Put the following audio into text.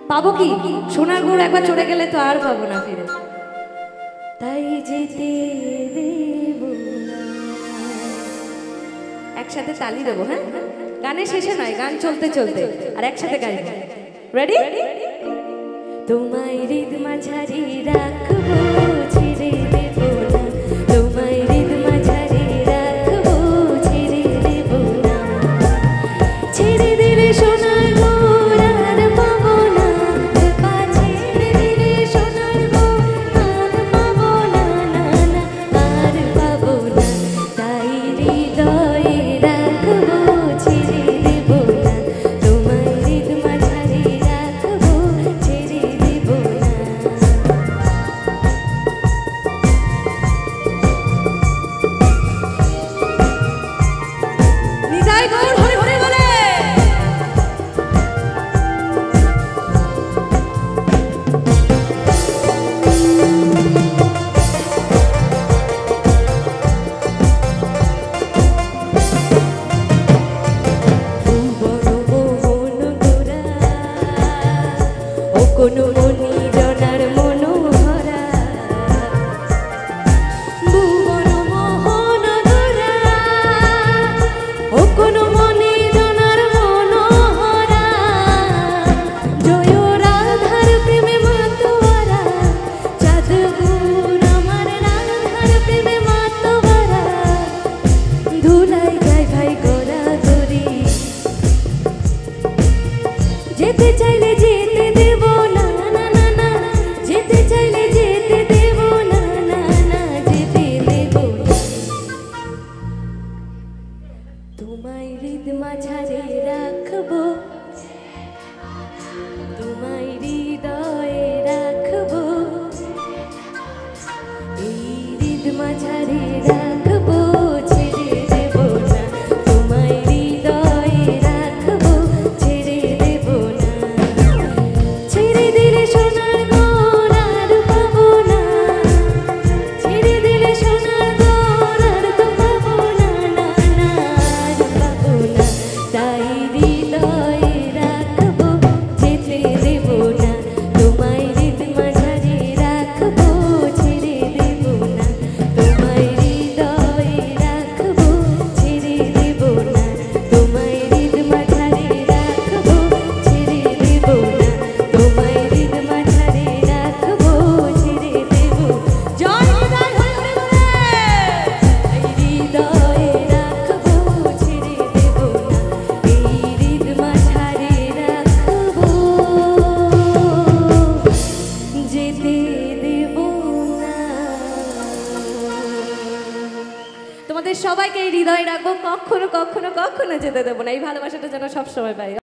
পাবো কি? সোনার গুড় একবার চড়ে গেলে তো আর পাবো না ফিরে। তাই যেতে দেব না। একসাথে তালি দেবো, হ্যাঁ? গানের শেষে নয়, গান চলতে চলতে আর একসাথে গাইব। রেডি? তোমায় হৃদ মাঝারি রাখবো, ছেড়ে দেব না। তোমায় হৃদ মাঝারি রাখবো, ছেড়ে দেব না। ছেড়ে দিলে সোনার গুড় আর পাবো না, পা ছেড়ে দিলে সোনার গুড় আর পাবো না, না না আর পাবো না। তাই হৃদয়ে রাখবো, ছেড়ে দেব না। তোমায় হৃদ মাঝারি রাখবো, ছেড়ে দেব না। নিতাই গৌর হরি হরি বলে। কোনো মনি জনার মনোহরা, ভুবন মোহন ধরা, ও কোনো মনি জনার মনোহরা, জয় রাধার প্রেমে মাতোয়ারা, চাঁদ গুণ আমার রাধার প্রেমে মাতোয়ারা, ধুলাই যায় ভাই গোরা গরি, যেতে চাইলে যেতে দেব না, না না না, যেতে চাইলে যেতে দেব না, না না, যেতে দেব না। তোমায় হৃদ মাঝারে রাখবো, তোমায় হৃদয়ে রাখবো, এই হৃদ মাঝারে রাখবো, ছেড়ে দেব না। তোমায় হৃদয়ে রাখবো, ছেড়ে দেব না। ছেড়ে দিলে সোনার গুড় আর পাবো না, ছেড়ে দিলে সোনার গুড় আর তো পাবো না, না না আর পাবো না। তাই হৃদয়ে রাখবো, যেতে দেব না। তোমায় হৃদ মাঝারে রাখবো, ছেড়ে দেব না। তোমায় হৃদয়ে রাখবো, ছেড়ে দেব না। তোমায় হৃদ মাঝারে রাখবো, ছেড়ে দেব না। তোমায় হৃদ মাঝারে রাখবো, ছেড়ে দেব। জয় নিতাই হরি হরি বলে। হৃদয়ে রাখবো, ছেড়ে দেব না। এই হৃদ মাঝারে রাখবো, যেতে দেব না। তোমাদের সবাইকে এই হৃদয়ে রাখবো, কখনো কখনো কখনো যেতে দেবো না। এই ভালোবাসাটা যেন সবসময় পাই।